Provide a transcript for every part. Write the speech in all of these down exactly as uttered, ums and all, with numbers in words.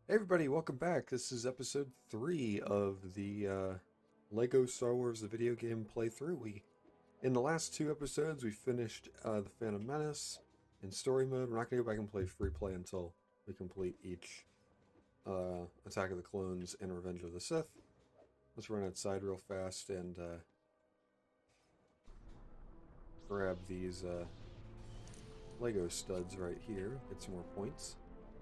Hey everybody, welcome back. This is episode three of the uh, Lego Star Wars the video game playthrough. We, in the last two episodes, we finished uh, the Phantom Menace in story mode. We're not going to go back and play free play until we complete each uh, Attack of the Clones and Revenge of the Sith. Let's run outside real fast and uh, grab these uh, Lego studs right here. Get some more points.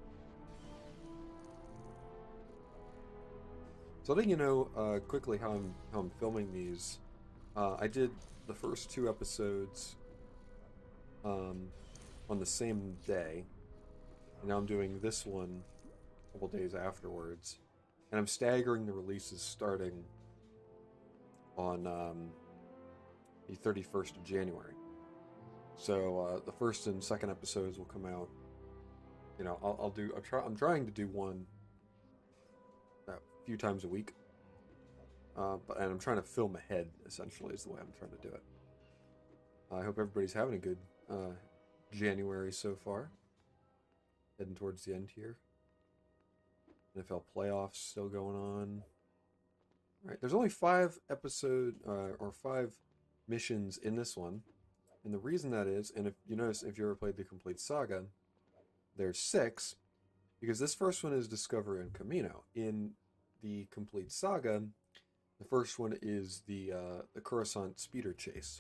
So letting you know uh, quickly how I'm how I'm filming these. Uh, I did the first two episodes um, on the same day, and now I'm doing this one a couple days afterwards, and I'm staggering the releases starting on um, the thirty-first of January. So uh, the first and second episodes will come out. You know, I'll, I'll do. I'll try. I'm trying to do one a few times a week. Uh, but and I'm trying to film ahead, essentially, is the way I'm trying to do it. I hope everybody's having a good uh, January so far. Heading towards the end here. N F L playoffs still going on. All right, there's only five episode uh, or five missions in this one, and the reason that is, and if you notice, if you ever played the complete saga, there's six, because this first one is Discovery and Camino. In the complete saga, the first one is the uh, the Coruscant speeder chase.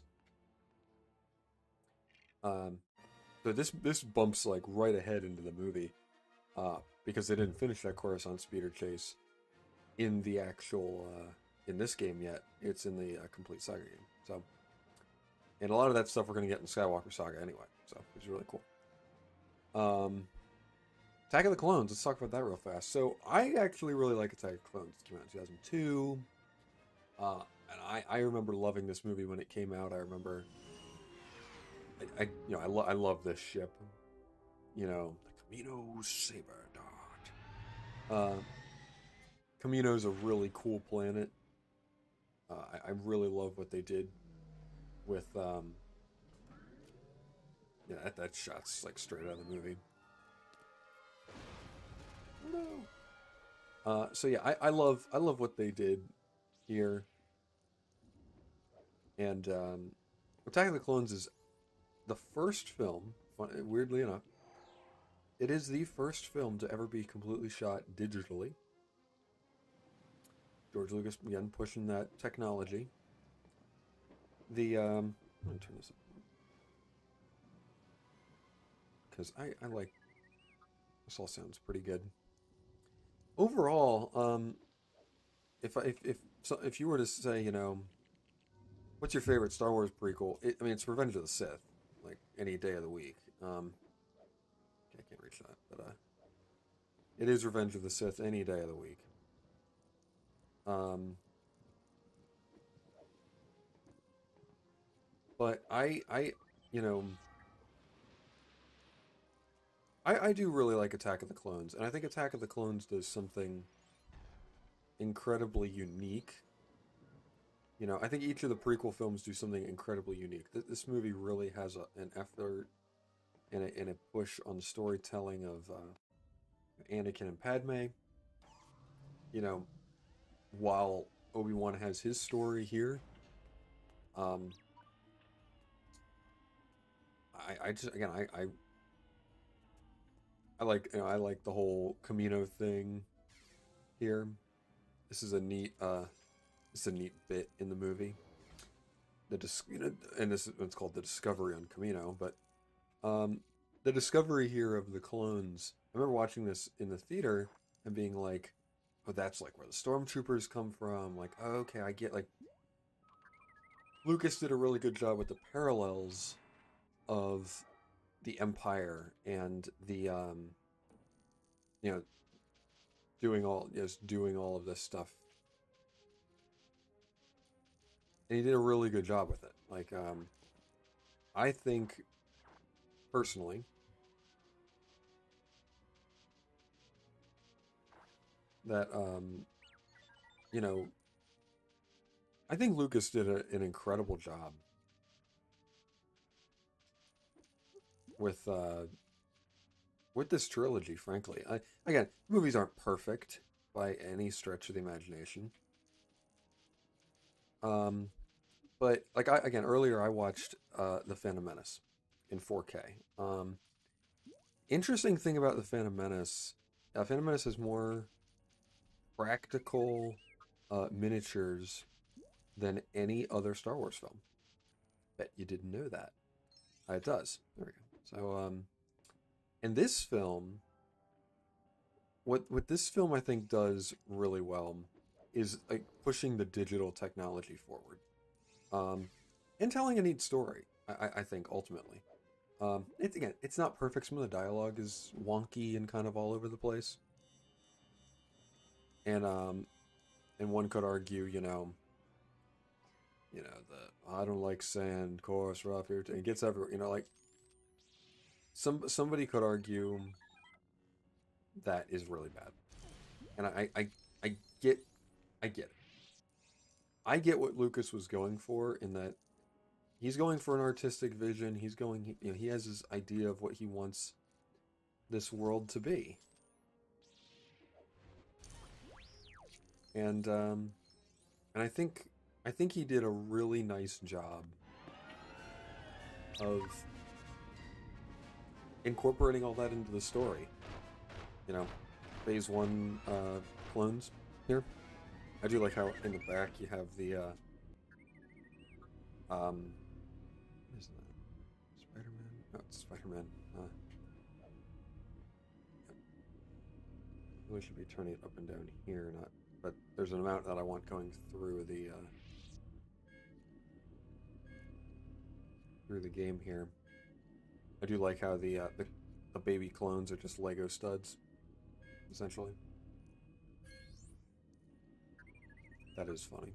Um, so this this bumps like right ahead into the movie, uh, because they didn't finish that Coruscant speeder chase in the actual uh, in this game yet. It's in the uh, complete saga game. So, and a lot of that stuff we're gonna get in Skywalker Saga anyway. So it's really cool. Um, Attack of the Clones. Let's talk about that real fast. So I actually really like Attack of the Clones. It came out in two thousand two. Uh, and I, I remember loving this movie when it came out. I remember, I, I you know, I, lo I love this ship. You know, the Camino Saber Dart. Uh, Camino's a really cool planet. Uh, I, I really love what they did with, um, yeah, that, that shot's like straight out of the movie. No. Uh, so yeah, I, I love, I love what they did here. And um, Attack of the Clones is the first film, fun, weirdly enough, it is the first film to ever be completely shot digitally. George Lucas, again, pushing that technology. The, um, I'm going to turn this up. Because I, I like, this all sounds pretty good. Overall, um, if, I, if, if, so if you were to say, you know, what's your favorite Star Wars prequel? It, I mean, it's Revenge of the Sith, like any day of the week. Um, I can't reach that, but uh, it is Revenge of the Sith any day of the week. Um, but I, I, you know, I, I do really like Attack of the Clones, and I think Attack of the Clones does something incredibly unique. You know, I think each of the prequel films do something incredibly unique. This movie really has a, an effort and a, and a push on the storytelling of uh, Anakin and Padme. You know, while Obi-Wan has his story here, um, I, I just again I, I I like you know I like the whole Camino thing here. This is a neat uh, it's a neat bit in the movie. The dis you know, and this is it's called the Discovery on Camino, but um, the discovery here of the clones. I remember watching this in the theater and being like, "Oh, that's like where the stormtroopers come from." Like, oh, okay, I get like Lucas did a really good job with the parallels of the Empire and the um, you know doing all just doing all of this stuff, and he did a really good job with it. Like, um, I think personally that um, you know I think Lucas did a, an incredible job with uh, with this trilogy, frankly, I, again, movies aren't perfect by any stretch of the imagination. Um, but like I again earlier, I watched uh, the Phantom Menace in four K. Um, interesting thing about the Phantom Menace, uh, Phantom Menace has more practical uh, miniatures than any other Star Wars film. Bet you didn't know that. Uh, it does. There we go. So, um, in this film, what what this film I think does really well is like pushing the digital technology forward, um, and telling a neat story. I, I think ultimately, um, it's again, it's not perfect. Some of the dialogue is wonky and kind of all over the place, and um, and one could argue, you know, you know, the I don't like sand, coarse, rough, irritating. It gets everywhere. You know, like some somebody could argue that is really bad, and I I I get I get it. I get what Lucas was going for in that he's going for an artistic vision. He's going, you know, he has his idea of what he wants this world to be, and um, and I think I think he did a really nice job of incorporating all that into the story. You know, phase one uh, clones here. I do like how in the back you have the uh, um, what is that? Spider-Man? No, it's Spider-Man. Uh, really should be turning it up and down here, not. But there's an amount that I want going through the uh, through the game here. I do like how the uh, the, the baby clones are just Lego studs, essentially. That is funny.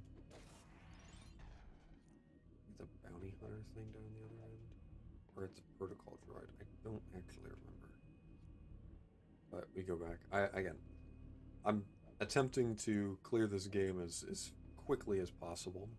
The bounty hunter thing down the other end, or it's a protocol droid. I don't actually remember. But we go back. I again, I'm attempting to clear this game as as quickly as possible.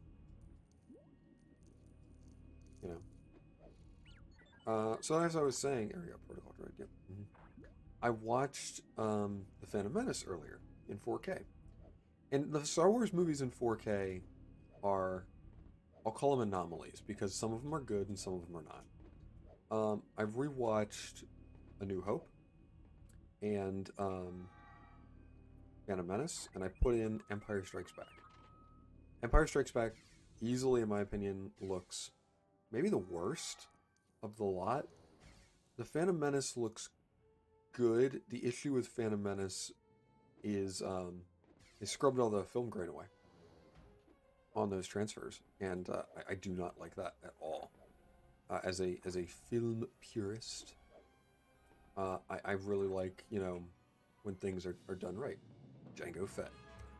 You know. Uh, so as I was saying, area protocol droid. Yep. Mm-hmm. I watched um, the Phantom Menace earlier in four K, and the Star Wars movies in four K are, I'll call them anomalies because some of them are good and some of them are not. Um, I've rewatched A New Hope and um, Phantom Menace, and I put in Empire Strikes Back. Empire Strikes Back, easily, in my opinion, looks maybe the worst of the lot. The Phantom Menace looks good. The issue with Phantom Menace is um, they scrubbed all the film grain away on those transfers, and uh, I, I do not like that at all. Uh, as a as a film purist, uh, I, I really like, you know, when things are, are done right. Jango Fett.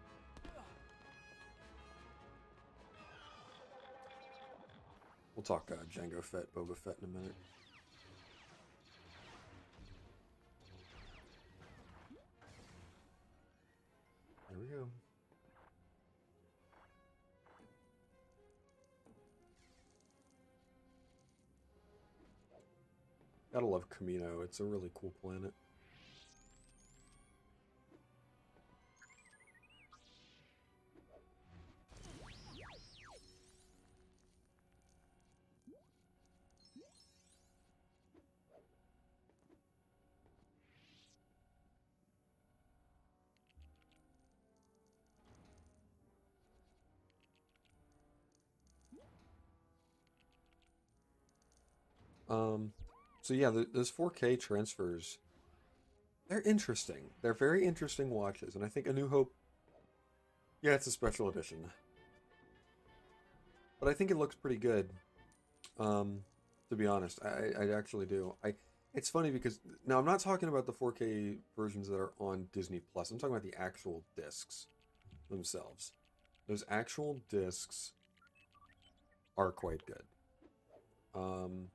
We'll talk uh, Jango Fett, Boba Fett in a minute. There we go. Gotta love Camino. It's a really cool planet. Um, so yeah, the, those four K transfers, they're interesting. They're very interesting watches, and I think A New Hope, yeah, it's a special edition. But I think it looks pretty good. Um, to be honest, I, I actually do. I It's funny because now I'm not talking about the four K versions that are on Disney Plus. I'm talking about the actual discs themselves. Those actual discs are quite good. Um,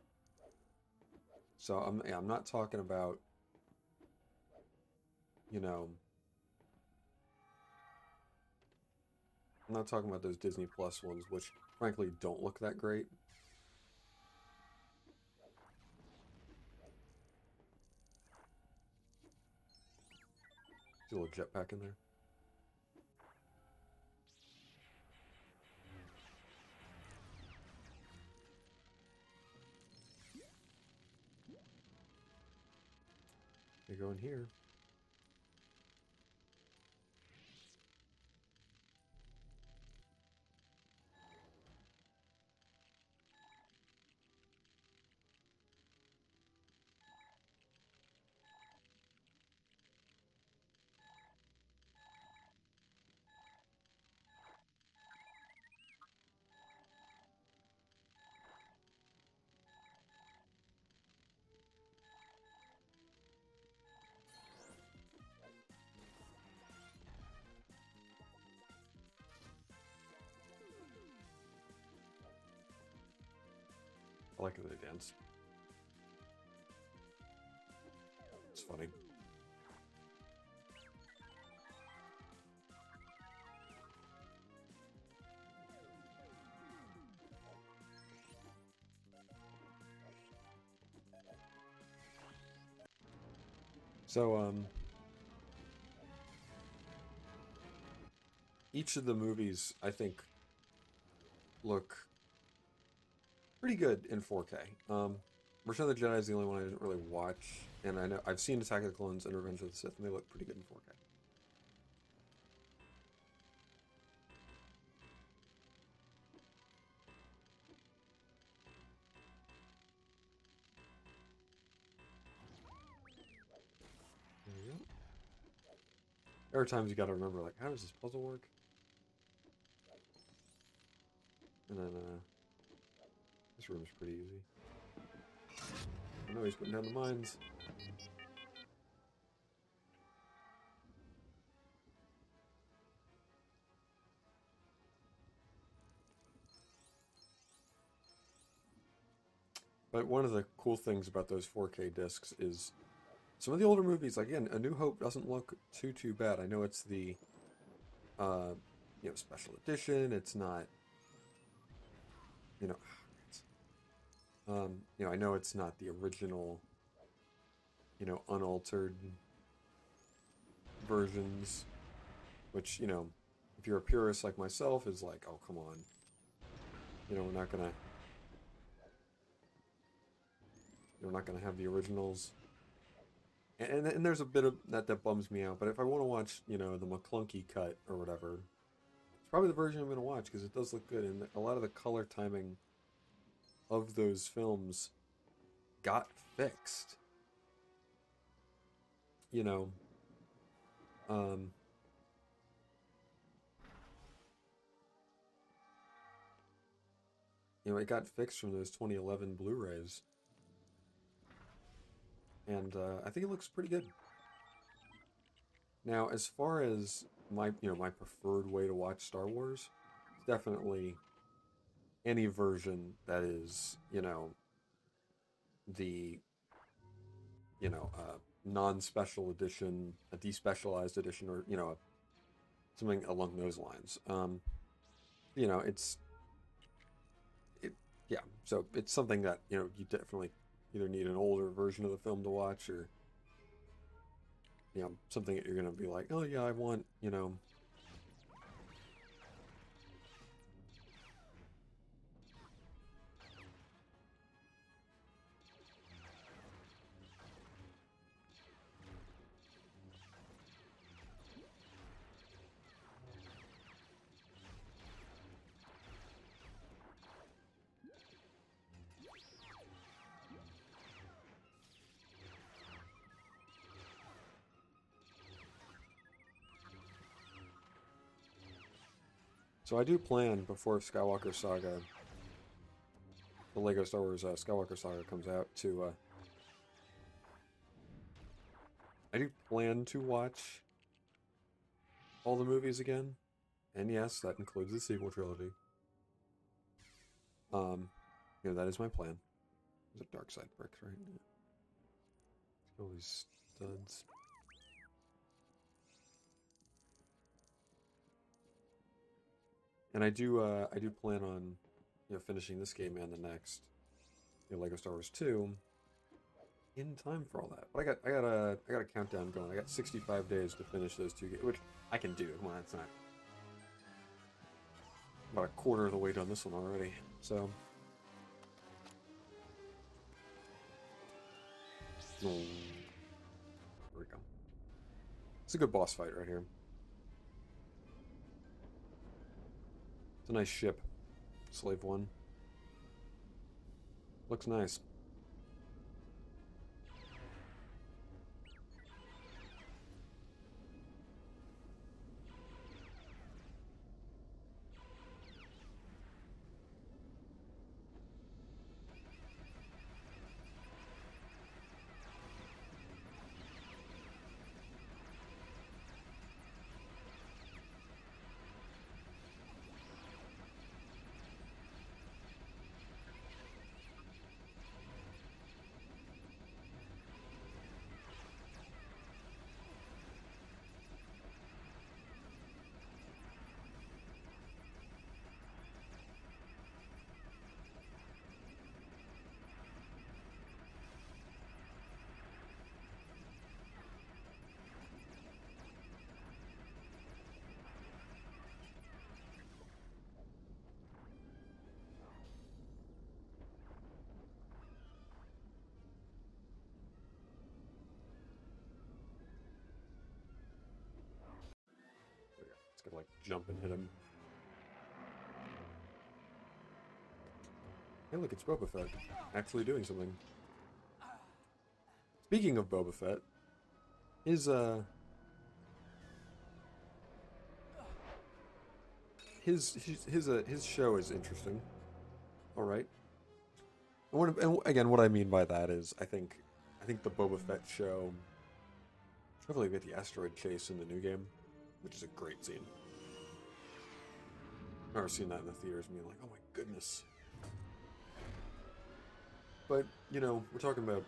so I'm yeah, I'm not talking about, you know, I'm not talking about those Disney Plus ones, which frankly don't look that great. See a little jetpack in there. You go in here. I like how they dance. It's funny. So, um, each of the movies, I think, look pretty good in four K. Um, Return of the Jedi is the only one I didn't really watch, and I know I've seen Attack of the Clones and Revenge of the Sith, and they look pretty good in four K. There we go. There are times you gotta remember, like, how does this puzzle work? And then, uh, this room's pretty easy. I know he's putting down the mines. But one of the cool things about those four K discs is some of the older movies, like, again, A New Hope doesn't look too, too bad. I know it's the, uh, you know, special edition. It's not, you know, um, you know, I know it's not the original, you know, unaltered versions, which, you know, if you're a purist like myself, is like, oh, come on. You know, we're not gonna, we're not gonna have the originals. And, and there's a bit of that that bums me out, but if I want to watch, you know, the McClunky cut or whatever, it's probably the version I'm going to watch because it does look good. And a lot of the color timing of those films got fixed. You know, um, you know, it got fixed from those twenty eleven Blu-rays. And uh, I think it looks pretty good. Now, as far as my, you know, my preferred way to watch Star Wars, it's definitely any version that is, you know, the, you know, uh, non-special edition, a despecialized edition, or, you know, something along those lines. Um, you know, it's, it, yeah, so it's something that, you know, you definitely either need an older version of the film to watch, or, you know, something that you're going to be like, oh yeah, I want, you know, so I do plan before Skywalker Saga, the Lego Star Wars uh, Skywalker Saga comes out, to, uh, I do plan to watch all the movies again. And yes, that includes the sequel trilogy. Um, you know, that is my plan. Those are dark side bricks, right? All these studs. And I do, uh, I do plan on, you know, finishing this game and the next, you know, Lego Star Wars two. in time for all that. But I got I got a I got a countdown going. I got sixty-five days to finish those two games, which I can do. Come on, it's not about a quarter of the way done this one already. So, there we go. It's a good boss fight right here. It's a nice ship, Slave One. Looks nice. It's gonna like jump and hit him. Hey, look, it's Boba Fett actually doing something. Speaking of Boba Fett, his uh, his his his, uh, his show is interesting. All right. And, what, and again, what I mean by that is, I think, I think the Boba Fett show. Hopefully, we get the asteroid chase in the new game, which is a great scene. I remember seeing that in the theaters and being like, "Oh my goodness." But, you know, we're talking about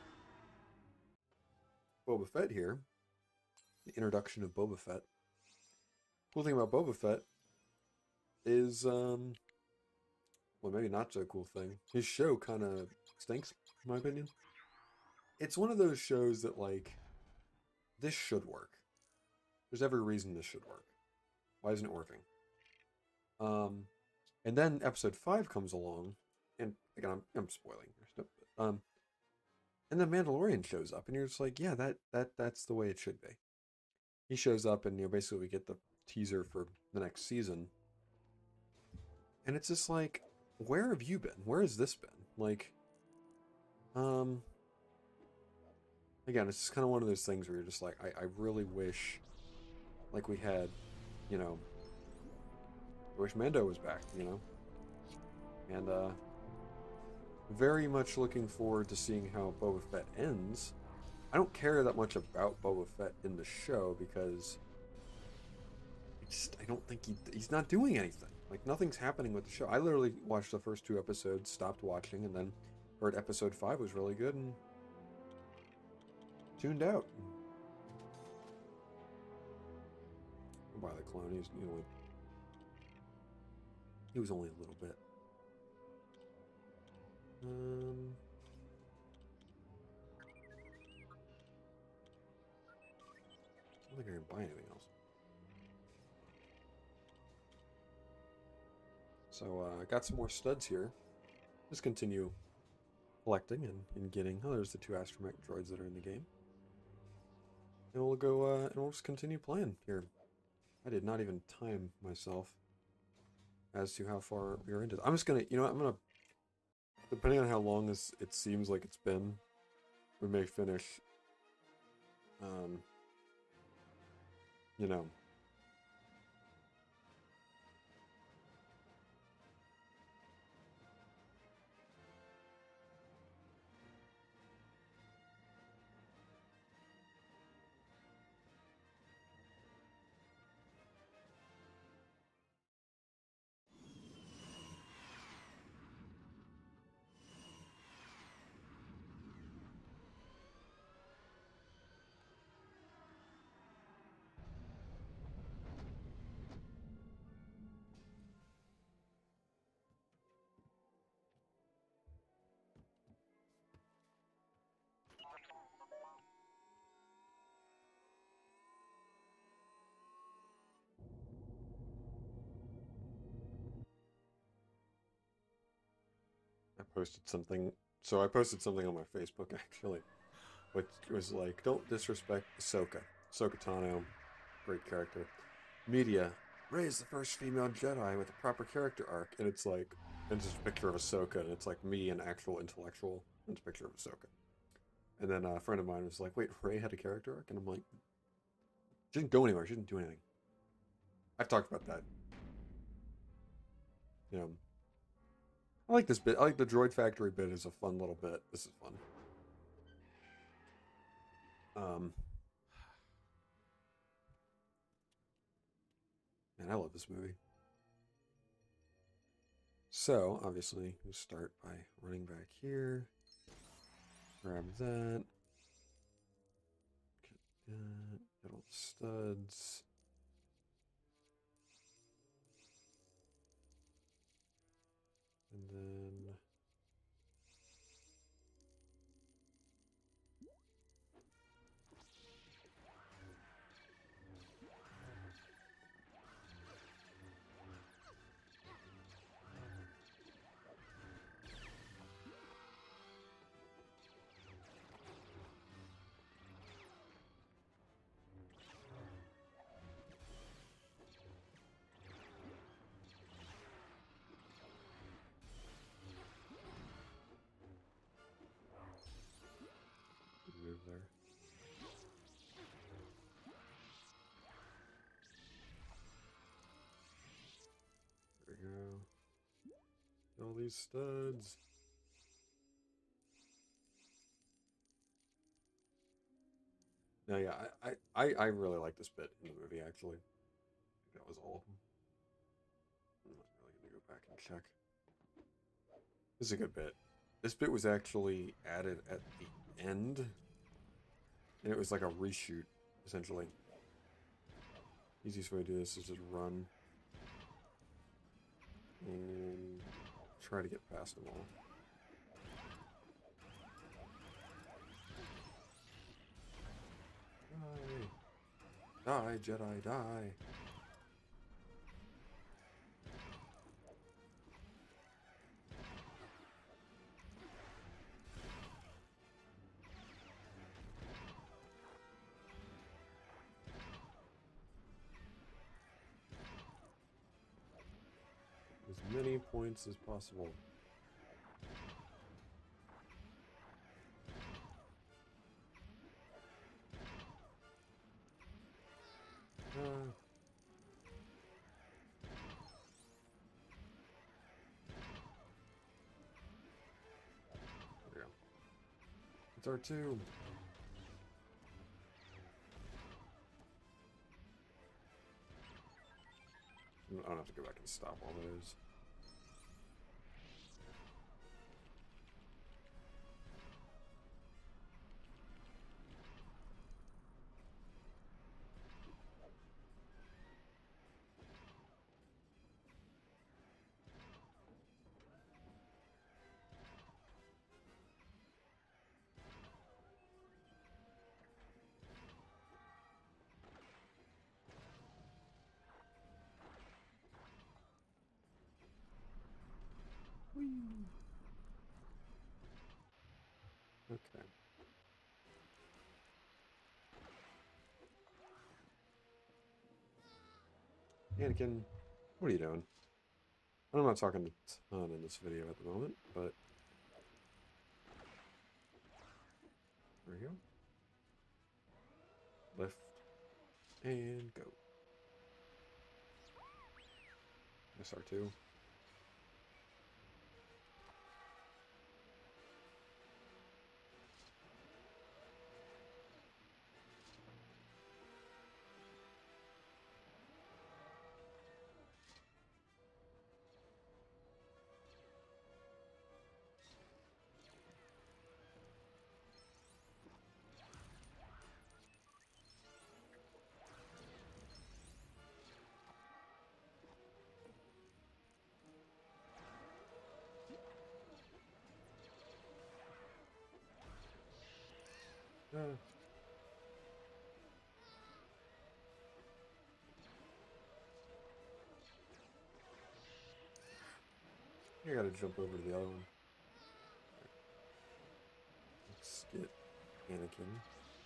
Boba Fett here. The introduction of Boba Fett. Cool thing about Boba Fett is, um... well, maybe not so cool thing. His show kind of stinks, in my opinion. It's one of those shows that, like, this should work. There's every reason this should work. Why isn't it working? Um, and then episode five comes along, and again, I'm, I'm spoiling stuff. Um, and then Mandalorian shows up, and you're just like, yeah, that that that's the way it should be. He shows up, and you know, basically we get the teaser for the next season, and it's just like, where have you been? Where has this been? Like, um, again, it's just kind of one of those things where you're just like, I, I really wish, like we had, you know, I wish Mando was back, you know, and uh. Very much looking forward to seeing how Boba Fett ends. I don't care that much about Boba Fett in the show because I just I don't think he he's not doing anything. Like nothing's happening with the show. I literally watched the first two episodes, stopped watching, and then heard episode five was really good and tuned out. By the clone, he's you know he was only a little bit. Um, I don't think I can buy anything else. So uh, I got some more studs here. Just continue collecting and, and getting. Oh, there's the two astromech droids that are in the game. And we'll go uh, and we'll just continue playing here. I did not even time myself as to how far we are into. I'm just gonna, you know, what, I'm gonna. Depending on how long this it seems like it's been, we may finish, um, you know, posted something. So I posted something on my Facebook actually, which was like, "Don't disrespect Ahsoka. Ahsoka Tano, great character. Media, Rey is the first female Jedi with a proper character arc," and it's like, and it's just a picture of Ahsoka, and it's like me, an actual intellectual, and it's a picture of Ahsoka. And then uh, a friend of mine was like, "Wait, Rey had a character arc?" And I'm like, "She didn't go anywhere. She didn't do anything." I've talked about that. You know, I like this bit. I like the Droid Factory bit. Is a fun little bit. This is fun. Um, man, I love this movie. So obviously, we start by running back here. Grab that. Get that. Get all the studs. And then move there. There we go. All these studs. No, yeah, I, I, I really like this bit in the movie, actually. I think that was all of them. I'm not really going to go back and check. This is a good bit. This bit was actually added at the end. And it was like a reshoot, essentially. Easiest way to do this is just run. And try to get past them all. Die. Die, Jedi, die. As many points as possible. Uh, there we go. It's R two. I don't have to go back and stop all those. Whee. Okay. Anakin, what are you doing? I'm not talking a ton in this video at the moment, but there we go. Lift and go. S R two. Uh, I gotta jump over to the other one. Anakin.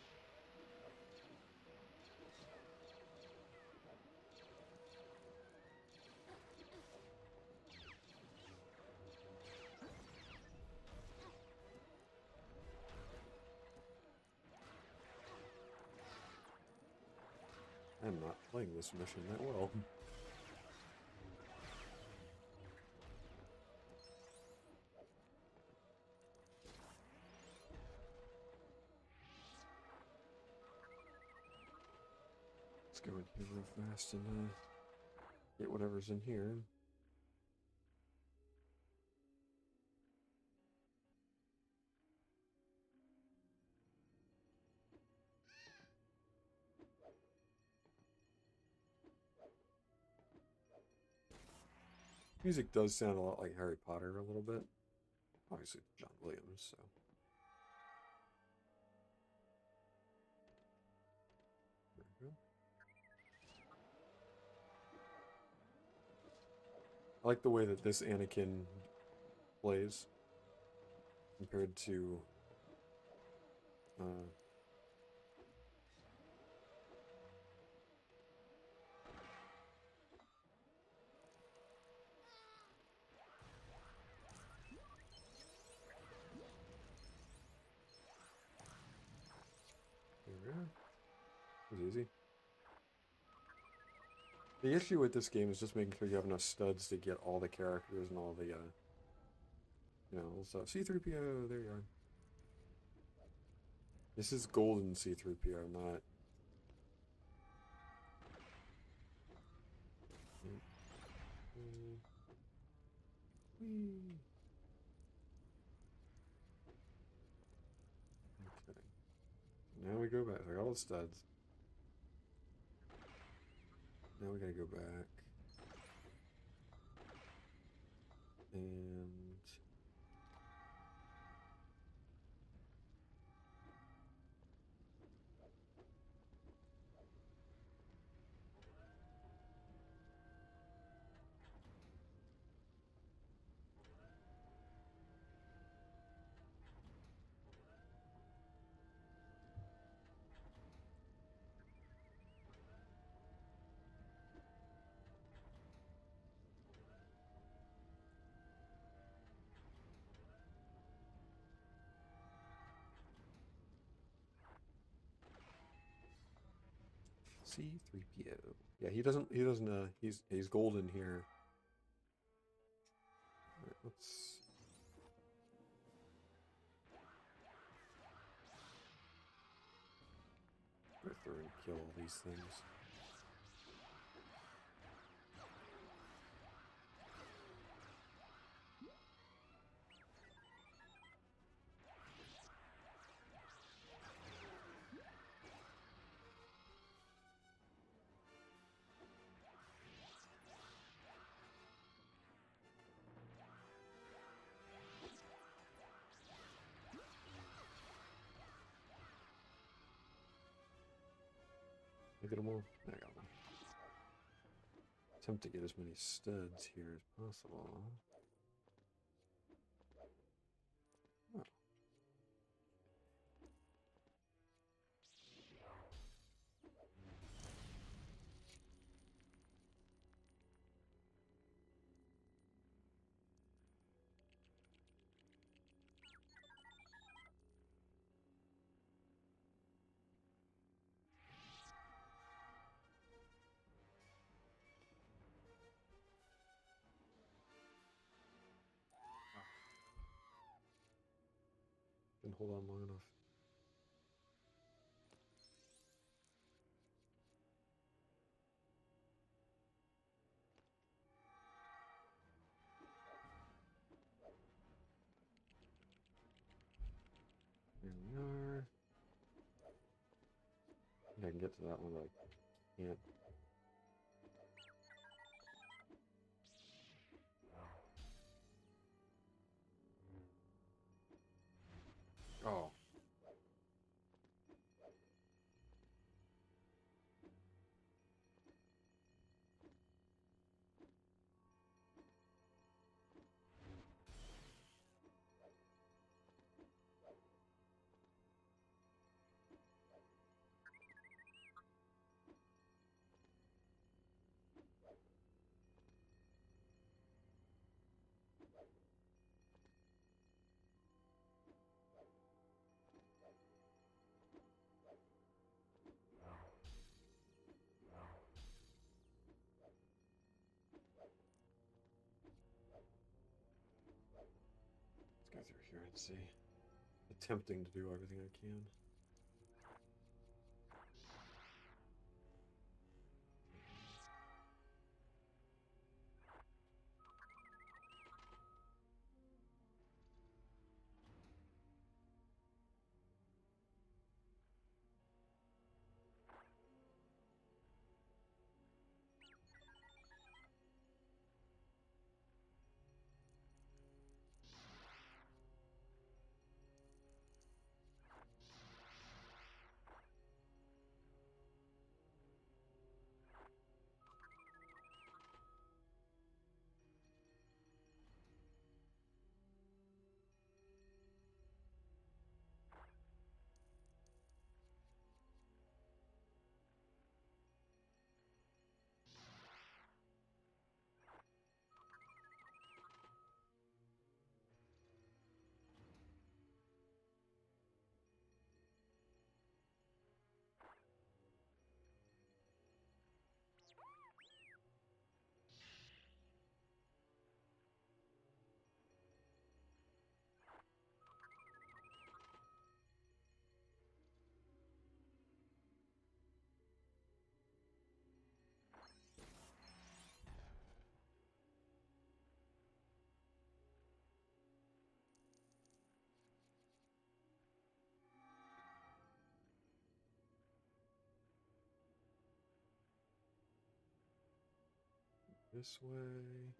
I'm not playing this mission that well. Let's go in here real fast and uh, get whatever's in here. Music does sound a lot like Harry Potter a little bit. Obviously, John Williams, so. There we go. I like the way that this Anakin plays compared to uh, there we go. It was easy. The issue with this game is just making sure you have enough studs to get all the characters and all the, uh, you know, stuff. C three P O, there you are. This is golden C three P O, not... Whee. Okay. Now we go back. I got all the studs. Now we gotta go back. And... C three P O. Yeah, he doesn't, he doesn't, uh, he's, he's golden here. Alright, let's... go through and kill all these things. I get them all? I got them. Attempt to get as many studs here as possible. Oh. Didn't hold on long enough. Here we are. I think I can get to that one, but I can't. Oh. through here and see. Attempting to do everything I can. This way.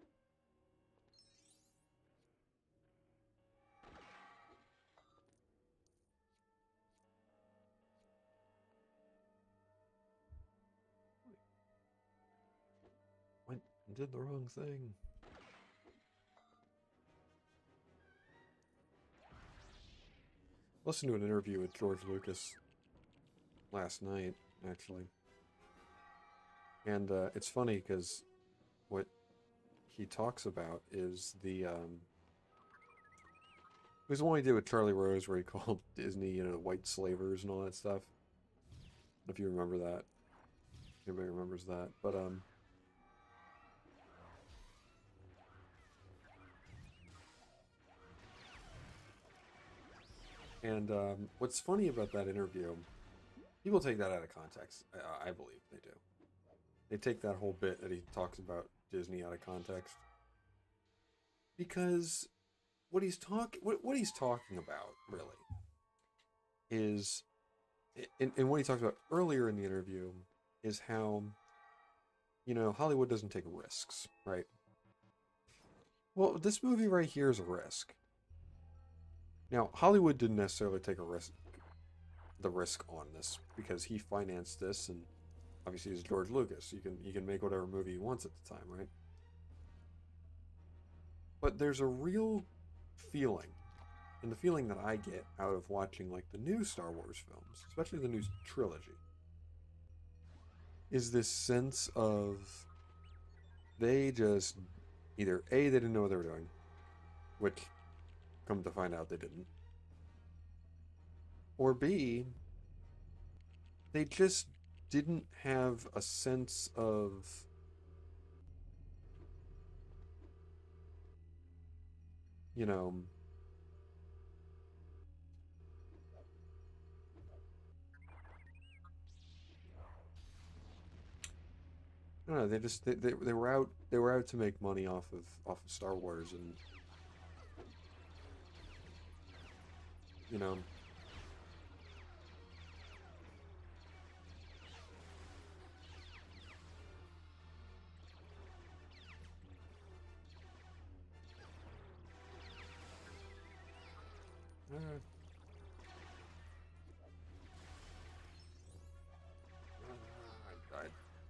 Went and did the wrong thing. Listened to an interview with George Lucas last night, actually. And uh, it's funny because what he talks about is the um, it was the one he did with Charlie Rose where he called Disney, you know, white slavers and all that stuff. I don't know if you remember that. Anybody remembers that? But um, and um, what's funny about that interview? People take that out of context. I, I believe they do. They take that whole bit that he talks about Disney out of context because what he's talk what, what he's talking about really is, and, and what he talks about earlier in the interview is how, you know, Hollywood doesn't take risks, right? Well, this movie right here is a risk. Now, Hollywood didn't necessarily take a risk, the risk on this because he financed this, and obviously he's George Lucas. You can you can make whatever movie he wants at the time, right? But there's a real feeling, and the feeling that I get out of watching like the new Star Wars films, especially the new trilogy, is this sense of they just either A, they didn't know what they were doing, which come to find out they didn't, or B, they just didn't have a sense of you know I don't know, they just they, they, they were out they were out to make money off of off of Star Wars, and you know uh, I, I,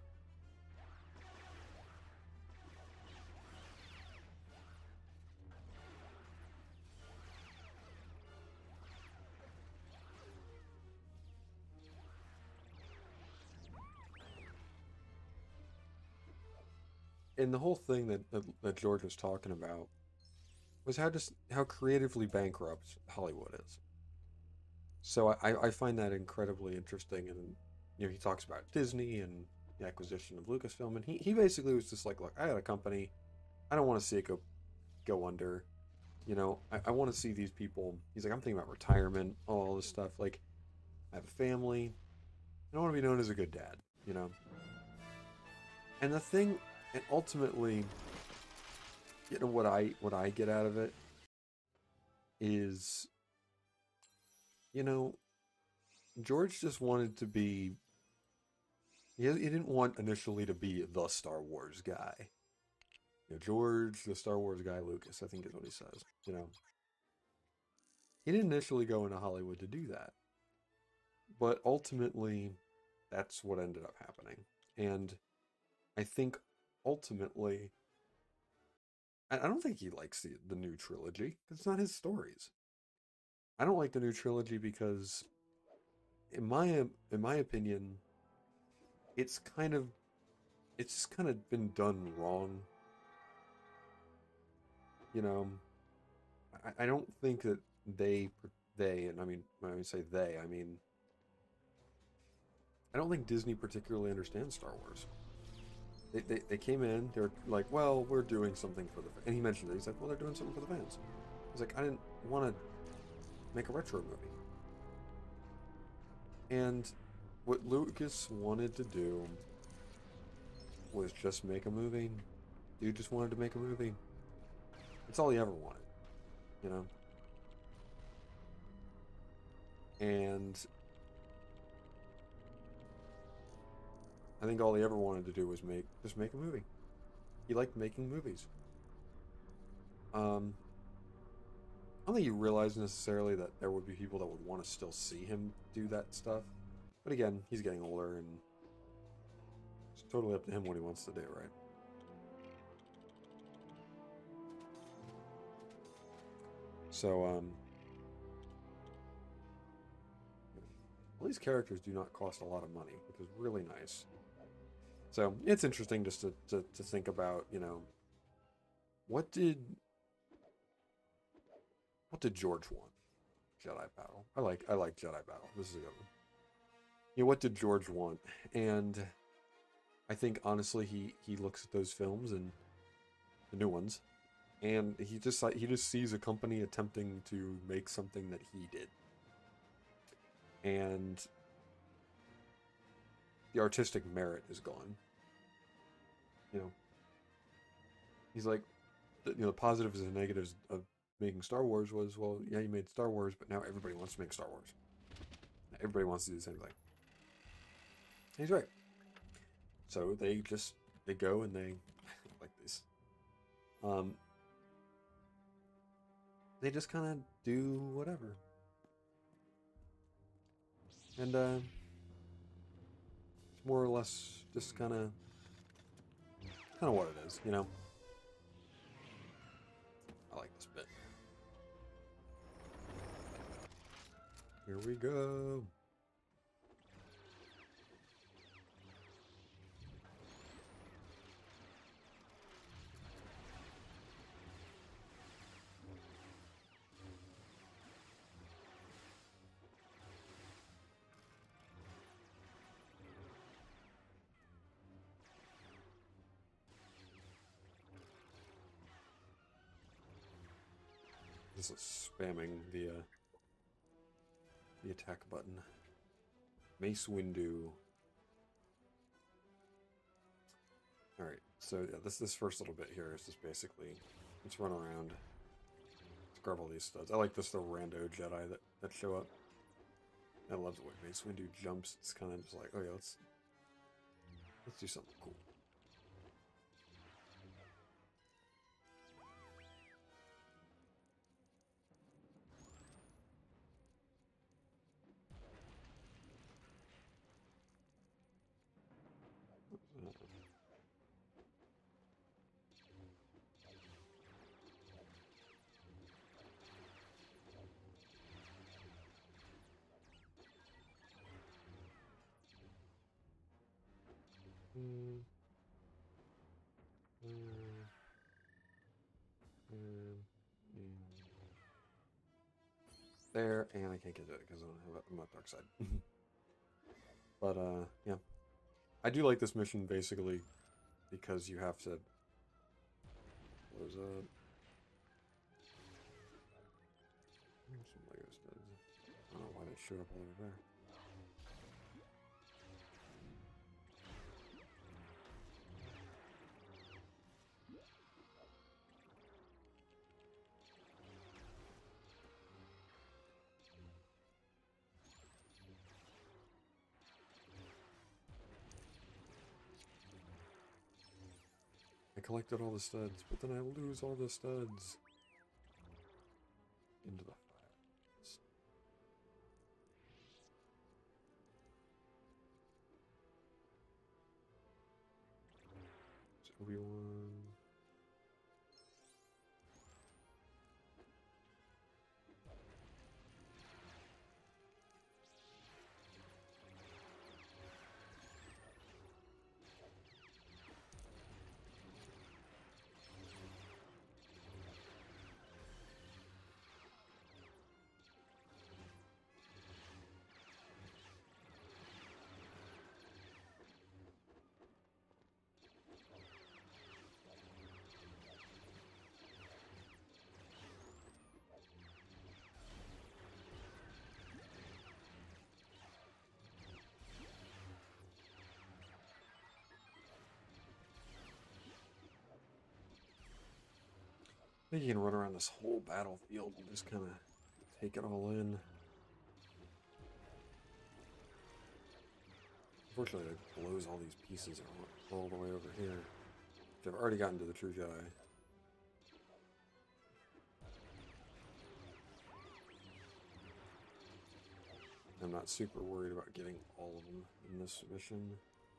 and the whole thing that, that that George was talking about was how just how creatively bankrupt Hollywood is. So I, I find that incredibly interesting, and you know he talks about Disney and the acquisition of Lucasfilm, and he, he basically was just like, look, I got a company, I don't want to see it go go under. You know, I, I want to see these people. He's like, I'm thinking about retirement, all this stuff. Like, I have a family. I don't want to be known as a good dad, you know? And the thing, and ultimately, you know, what I what I get out of it is, you know, George just wanted to be. He, he didn't want initially to be the Star Wars guy. You know, George, the Star Wars guy, Lucas, I think is what he says. You know, he didn't initially go into Hollywood to do that, but ultimately, that's what ended up happening. And I think ultimately, I don't think he likes the, the new trilogy because it's not his stories. I don't like the new trilogy because, in my in my opinion, it's kind of it's just kind of been done wrong. You know, I, I don't think that they they and I mean when I say they, I mean I don't think Disney particularly understands Star Wars. They, they, they came in, they were like, well, we're doing something for the fans. And he mentioned it. He's like, well, they're doing something for the fans. He's like, I didn't want to make a retro movie. And what Lucas wanted to do was just make a movie. Dude just wanted to make a movie. That's all he ever wanted, you know? And I think all he ever wanted to do was make just make a movie. He liked making movies. Um, I don't think he realized necessarily that there would be people that would want to still see him do that stuff. But again, he's getting older, and it's totally up to him what he wants to do, right? So, um, all these characters do not cost a lot of money, which is really nice. So it's interesting just to, to, to think about, you know, what did what did George want? Jedi Battle. I like I like Jedi Battle. This is a good one. You know, what did George want? And I think honestly, he he looks at those films and the new ones, and he just like he just sees a company attempting to make something that he did, and the artistic merit is gone. You know, he's like, the, you know, the positives and negatives of making Star Wars was, well, yeah, you made Star Wars, but now everybody wants to make Star Wars. Everybody wants to do the same thing. He's right. So they just they go and they like this. Um, they just kind of do whatever, and uh, it's more or less just kind of kind of what it is, you know. I like this bit. Here we go. This is spamming the uh, the attack button. Mace Windu. All right, so yeah, this this first little bit here is just basically let's run around, let's grab all these studs. I like this the rando Jedi that that show up. I love the way Mace Windu jumps. It's kind of just like, oh yeah, let's let's do something cool. Mm. Mm. Mm. There, and I can't get to it because I'm not dark side. But uh, yeah, I do like this mission basically because you have to. What was that? showed up all over there. I collected all the studs, but then I lose all the studs. Into the fire. Obi-Wan. I think you can run around this whole battlefield and just kind of take it all in. Unfortunately, it blows all these pieces all, all the way over here. Which I've already gotten to the True Jedi. I'm not super worried about getting all of them in this mission.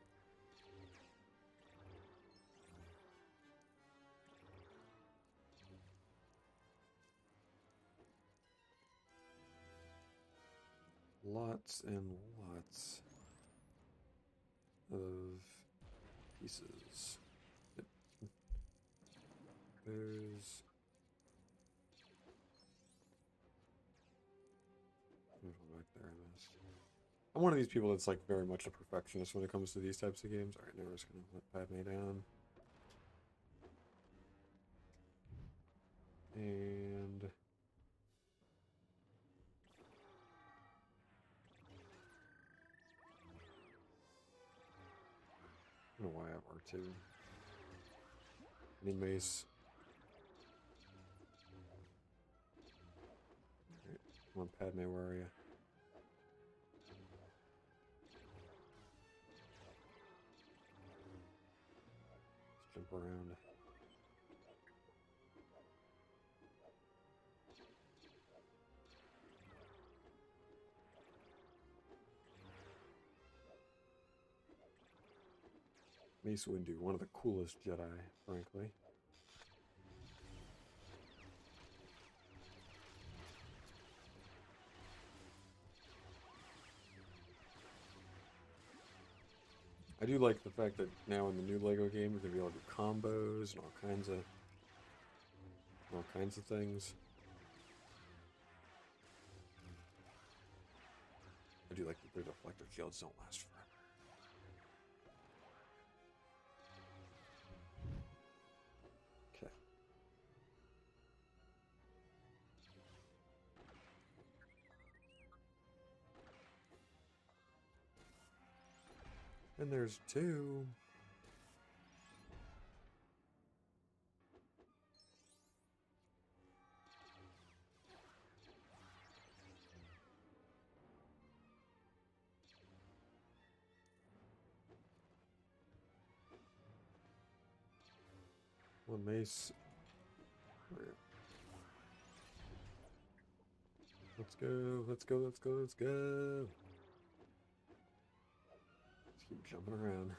Lots and lots of pieces. There's... There's one back there I missed. I'm one of these people that's like very much a perfectionist when it comes to these types of games. Alright, now we're just gonna let Padme down. And... I don't know why I have R two. Need mace. Alright, come on, Padme, where are you? Let's jump around. Mace Windu, one of the coolest Jedi, frankly. I do like the fact that now in the new Lego game you're gonna be able to do combos and all kinds of all kinds of things. I do like that their deflector shields don't last forever. Okay. And there's two. One mace. Let's go, let's go, let's go, let's go. Let's keep jumping around.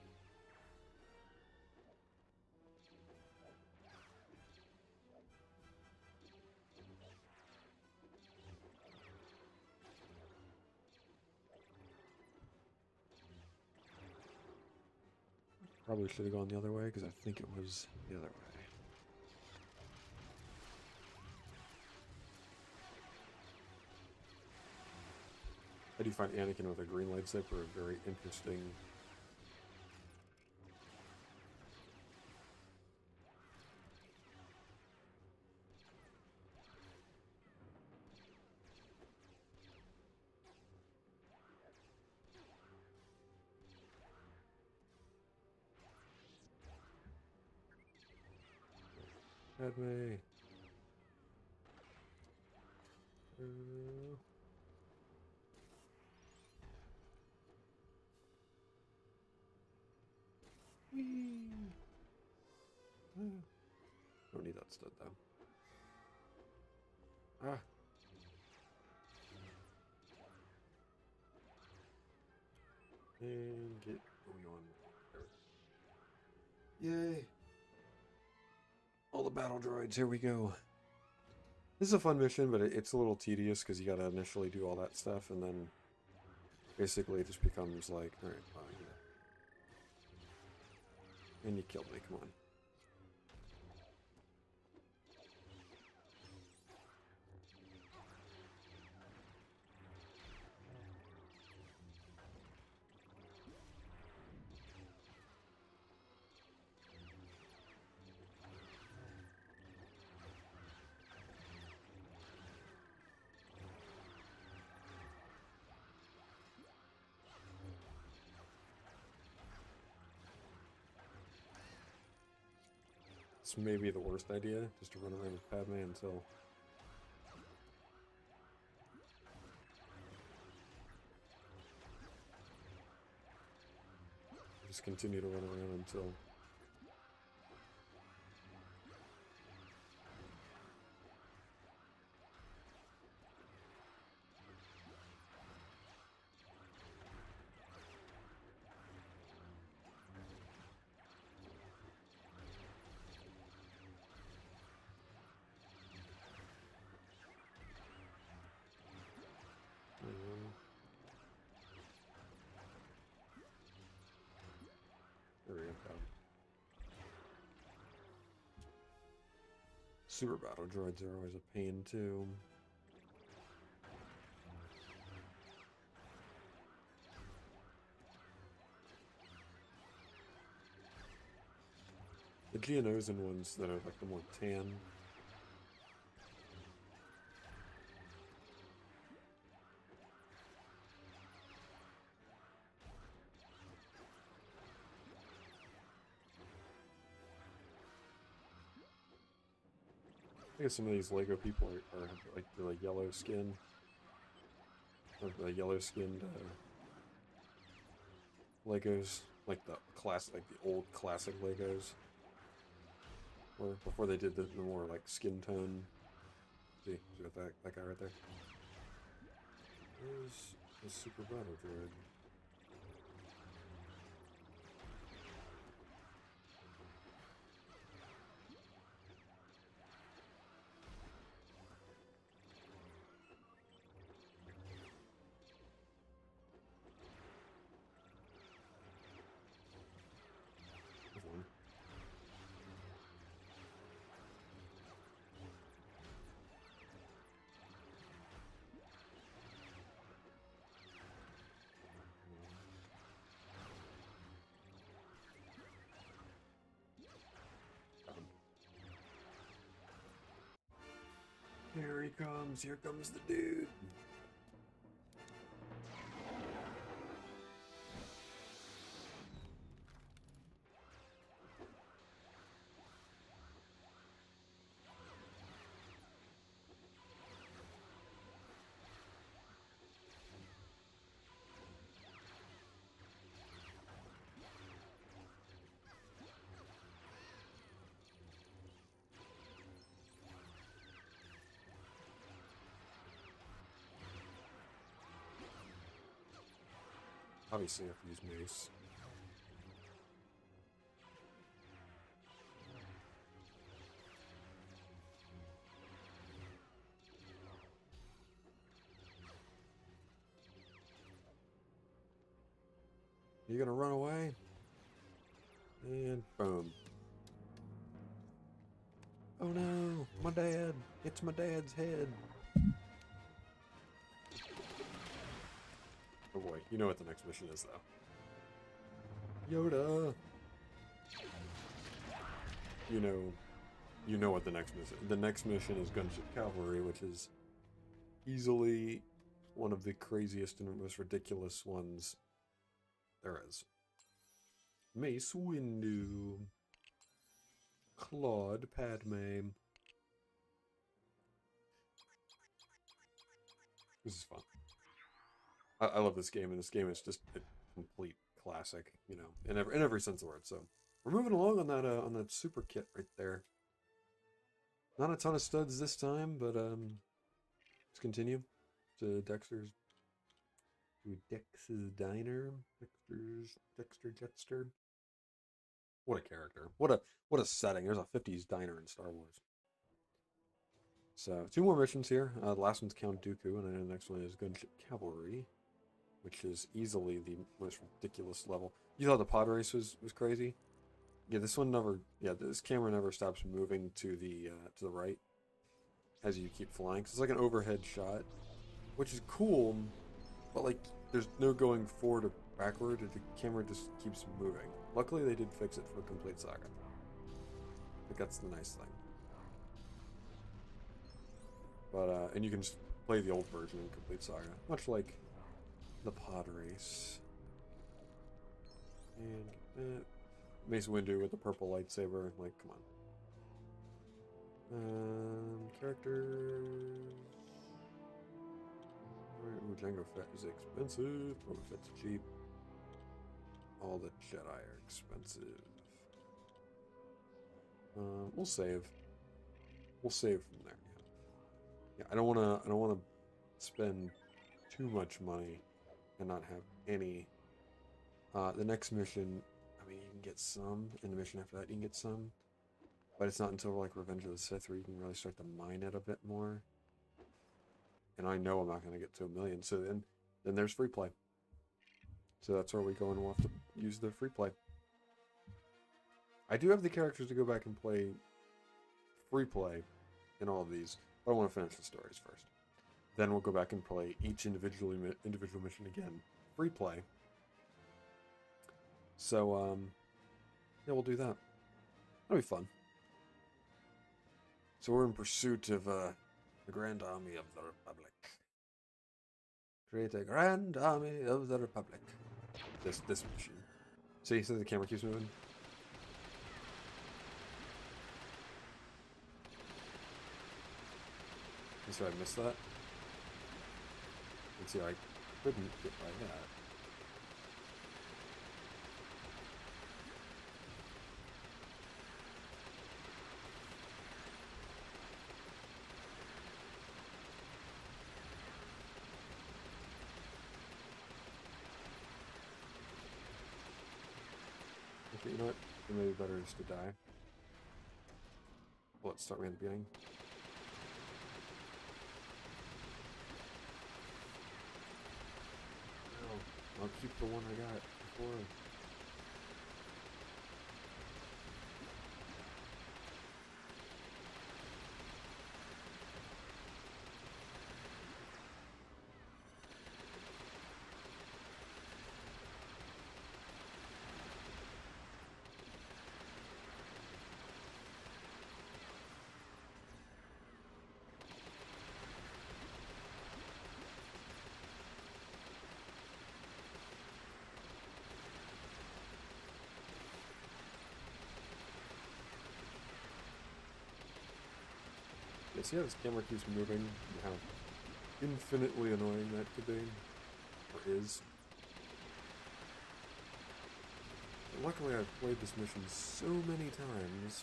Probably should have gone the other way because I think it was the other way. I do find Anakin with a green lightsaber a very interesting. Padme. Uh... Whee! Don't need that stud though. Ah. And get Obi-Wan. Yay! All the battle droids, here we go. This is a fun mission, but it's a little tedious because you gotta initially do all that stuff, and then basically it just becomes like, alright, uh, yeah. And you killed me, come on. This may be the worst idea, just to run around with Padme until... Just continue to run around until... There we go. Super battle droids are always a pain too. The Geonosian ones that are like the more tan. I guess some of these Lego people are, are like the yellow skin, or the yellow skinned uh, Legos, like the class, like the old classic Legos, or before they did the, the more like skin tone. See, see got that that guy right there. There's a super battle droid. Here he comes, here comes the dude. Obviously, I have to use mace. You gonna run away? And boom. Oh no, my dad. It's my dad's head. Oh boy, you know what the next mission is, though. Yoda! You know, you know what the next mission... The next mission is Gunship Cavalry, which is easily one of the craziest and most ridiculous ones there is. Mace Windu. Claude Padme. This is fun. I, I love this game, and this game is just a complete classic, you know, in every in every sense of the word. So we're moving along on that uh, on that super kit right there. Not a ton of studs this time, but um, let's continue to Dexter's to Dex's Diner. Dexter's Dexter Jetster. What a character! What a what a setting! There's a fifties diner in Star Wars. So two more missions here. Uh, the last one's Count Dooku, and then the next one is Gunship Cavalry, which is easily the most ridiculous level. You thought the pod race was was crazy? Yeah, this one never. Yeah, this camera never stops moving to the uh, to the right as you keep flying. So it's like an overhead shot, which is cool, but like there's no going forward or backward. The camera just keeps moving. Luckily, they did fix it for Complete Saga. I think that's the nice thing. But uh, and you can just play the old version in Complete Saga, much like the pod race. And uh, Mace Windu with the purple lightsaber. Like, come on. Um, characters. Ooh, Jango Fett is expensive. Boba Fett's cheap. All the Jedi are expensive. Um, we'll save. We'll save from there. Yeah, I don't want to. I don't want to spend too much money and not have any. Uh, the next mission, I mean, you can get some, and the mission after that, you can get some, but it's not until like Revenge of the Sith where you can really start to mine it a bit more. And I know I'm not going to get to a million, so then, then there's free play. So that's where we go, and we'll have to use the free play. I do have the characters to go back and play free play in all of these, but I want to finish the stories first. Then we'll go back and play each individually individual mission again, free play. So, um, yeah, we'll do that. That'll be fun. So we're in pursuit of uh, the Grand Army of the Republic. Create a Grand Army of the Republic. This this mission. See, so the camera keeps moving. You see, I missed that. You see, I couldn't get by that. Okay, you know what? It may be better just to die. Well, let's start right at the beginning. No, I'll keep the one I got before. Yeah, see how this camera keeps moving and how infinitely annoying that could be? Or is? But luckily I've played this mission so many times.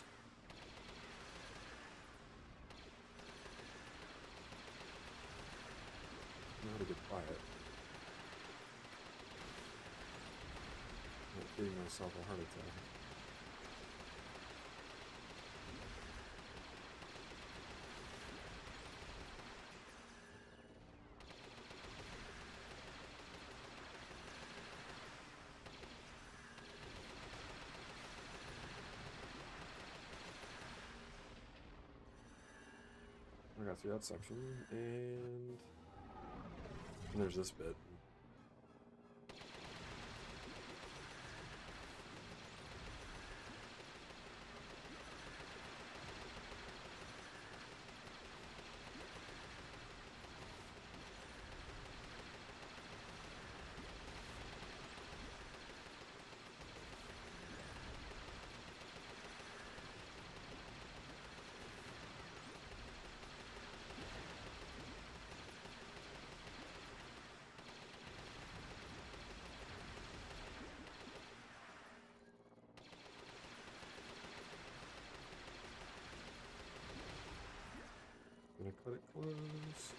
I know how to get by it. I'm not giving myself a heart attack. I got through that section, and, and there's this bit. gonna cut it close.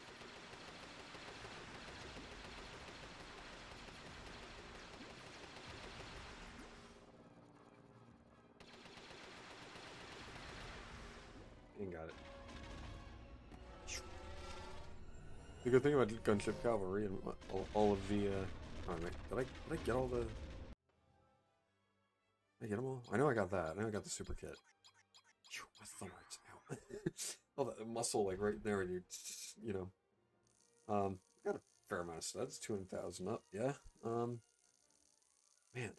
And got it. The good thing about Gunship Cavalry and all, all of the, uh, oh, did I, did I get all the, did I get them all? I know I got that. I know I got the super kit. My thumb hurts now. All that muscle, like, right there, and you, you know. Um, got a fair amount of studs, two hundred thousand up, yeah. Um, man.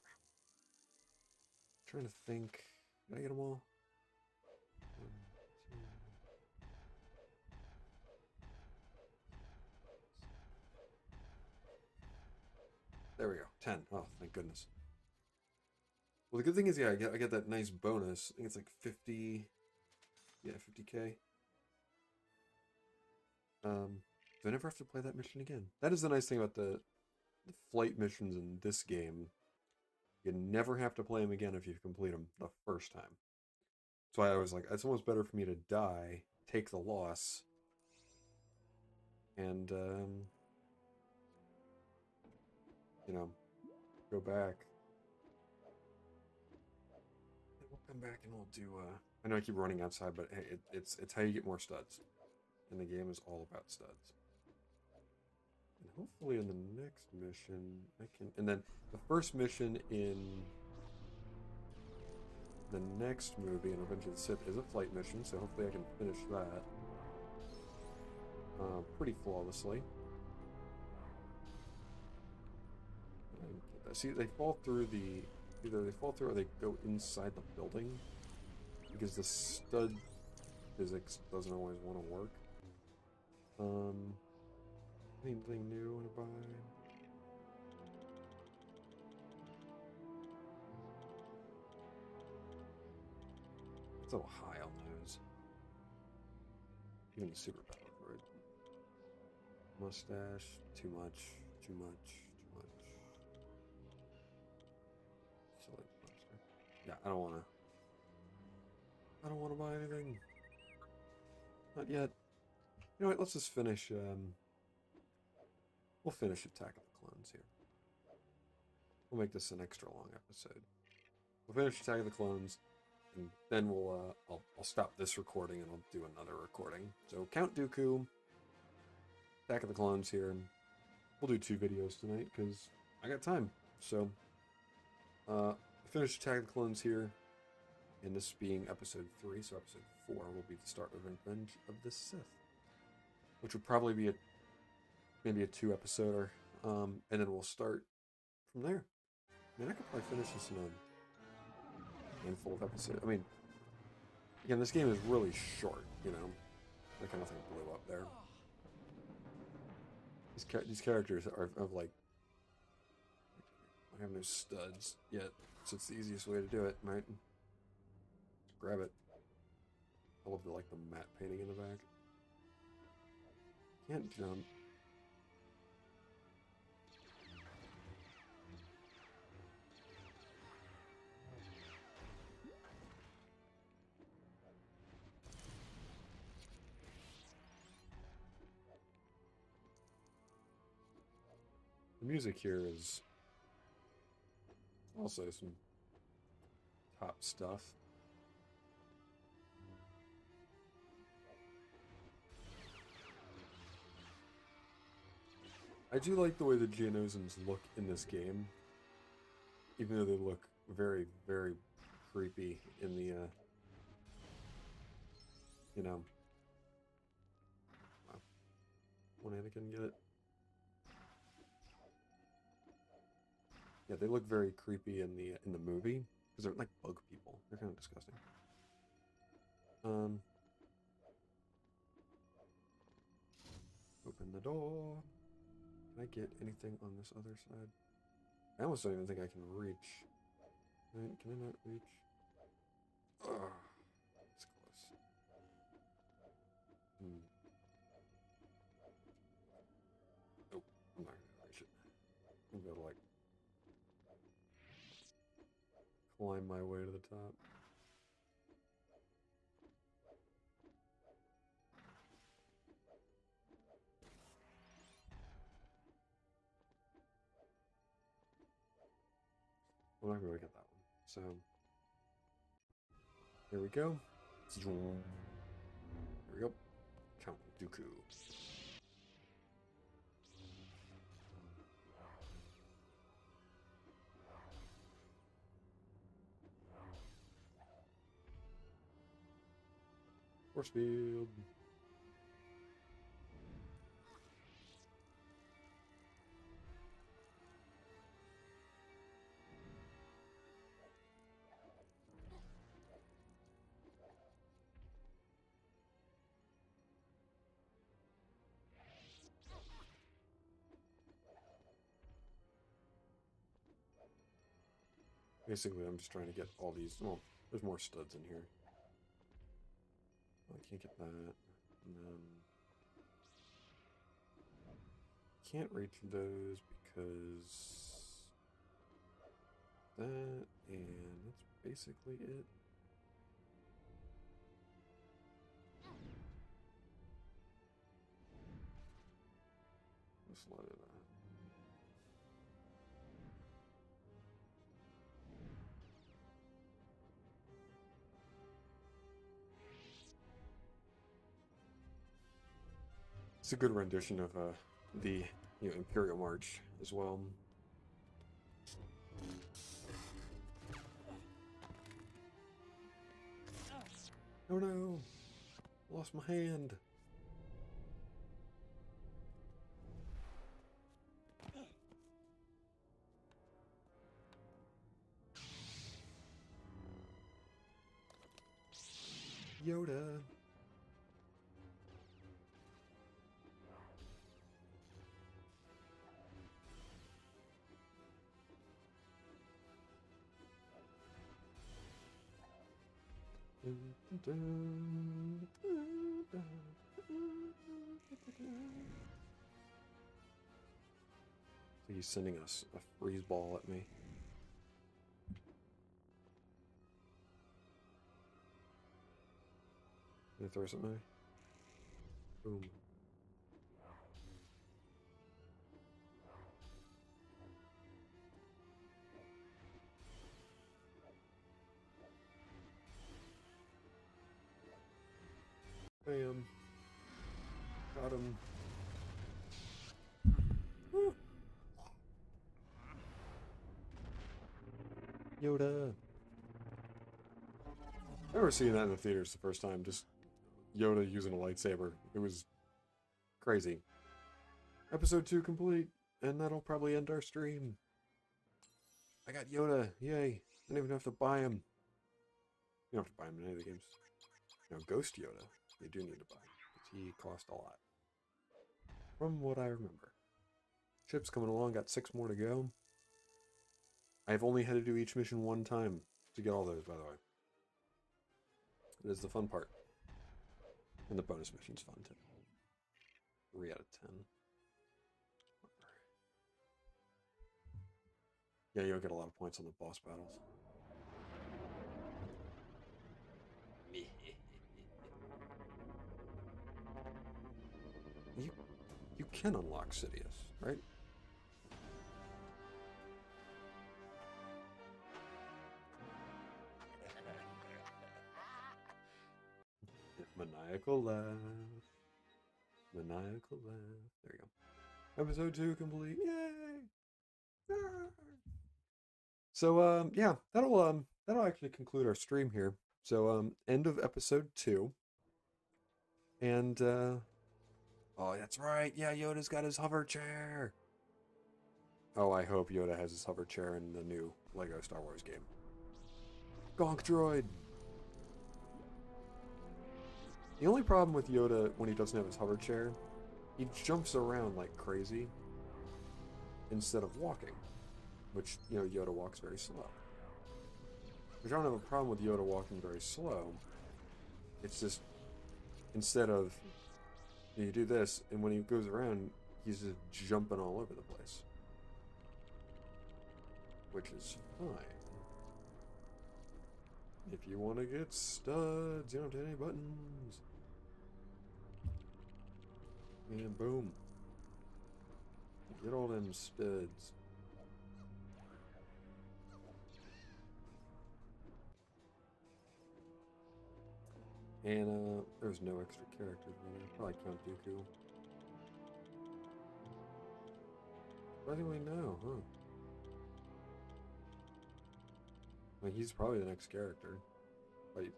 Trying to think, did I get them all? One, two. There we go, ten. Oh, thank goodness. Well, the good thing is, yeah, I get I get that nice bonus. I think it's like fifty, yeah, fifty K. Um, so I never have to play that mission again. That is the nice thing about the, the flight missions in this game. You never have to play them again if you complete them the first time. That's why I was like, it's almost better for me to die, take the loss, and, um, you know, go back. And we'll come back and we'll do, uh, I know I keep running outside, but hey, it, it's, it's how you get more studs. And the game is all about studs. And hopefully in the next mission, I can, and then the first mission in the next movie, and Revenge of the Sith, is a flight mission, so hopefully I can finish that uh, pretty flawlessly. See, they fall through the, either they fall through or they go inside the building, because the stud physics doesn't always want to work. Um, anything new I want to buy? It's a little high on those. Even the super power for it. Mustache, too much, too much, too much. Silly monster. Yeah, I don't want to. I don't want to buy anything. Not yet. You know what? Let's just finish. Um, we'll finish Attack of the Clones here. We'll make this an extra long episode. We'll finish Attack of the Clones. And then we'll, uh, I'll, I'll stop this recording and I'll do another recording. So, Count Dooku, Attack of the Clones here, and we'll do two videos tonight, because I got time. So, uh, finish Attack of the Clones here, and this being episode three, so episode four will be the start of Revenge of the Sith. Which would probably be a, maybe a two-episoder, um, and then we'll start from there. I mean, I could probably finish this in a handful of episodes. I mean, again, this game is really short, you know. That kind of thing blew up there. These, char these characters are of like, I have no studs yet, so it's the easiest way to do it, right? Just grab it. I love the like the matte painting in the back. Can't jump. The music here is also some top stuff. I do like the way the Geonosians look in this game, even though they look very, very creepy in the, uh, you know. Wow. One Anakin, get it? Yeah, they look very creepy in the in the movie because they're like bug people. They're kind of disgusting. Um, open the door. Can I get anything on this other side? I almost don't even think I can reach. Can I, can I not reach? Ugh, it's close. Hmm. Nope, I'm not gonna reach it. I'm gonna like climb my way to the top. I'm not going to get that one. So, here we go. Here we go. Count Dooku. Force field. Basically, I'm just trying to get all these. Well, there's more studs in here. Oh, I can't get that. And then can't reach those because that, and that's basically it. Just let it. Uh, It's a good rendition of uh, the you know Imperial March as well. Oh no! Lost my hand. Yoda. So he's sending us a freeze ball at me. Can I throw something at me? Boom. Bam. Got him. Woo. Yoda. I remember seeing that in the theaters the first time, just Yoda using a lightsaber. It was crazy. Episode two complete, and that'll probably end our stream. I got Yoda, yay. I don't even have to buy him. You don't have to buy him in any of the games. Now, Ghost Yoda, you do need to buy, because he cost a lot. From what I remember. Ship's coming along, got six more to go. I've only had to do each mission one time to get all those, by the way. It is the fun part. And the bonus mission's fun, too. three out of ten. Yeah, you'll get a lot of points on the boss battles. You, you can unlock Sidious, right? Maniacal laugh. Maniacal laugh. There you go. Episode two complete. Yay! Ah. So um yeah, that'll um that'll actually conclude our stream here. So um end of episode two. And uh oh, that's right. Yeah, Yoda's got his hover chair. Oh, I hope Yoda has his hover chair in the new Lego Star Wars game. Gonk droid. The only problem with Yoda when he doesn't have his hover chair, he jumps around like crazy instead of walking, which, you know, Yoda walks very slow. Which I don't have a problem with Yoda walking very slow. It's just, instead of, you do this, and when he goes around, he's just jumping all over the place. Which is fine. If you want to get studs, you don't have any buttons. And boom. Get all them studs. Anna. There's no extra characters really. Probably Count Dooku. Surprisingly, no, huh? I mean, he's probably the next character. Like,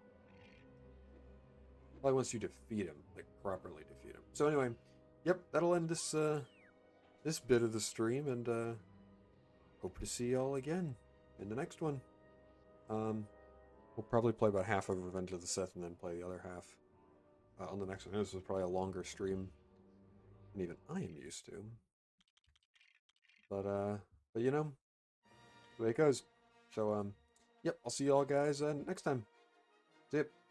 probably once you defeat him, like properly defeat him. So anyway, yep, that'll end this uh, this bit of the stream, and uh, hope to see y'all again in the next one. Um, we'll probably play about half of Revenge of the Sith, and then play the other half uh, on the next one. This was probably a longer stream than even I am used to. But uh, but you know, the way it goes. So um, yep, I'll see y'all guys uh, next time. See ya.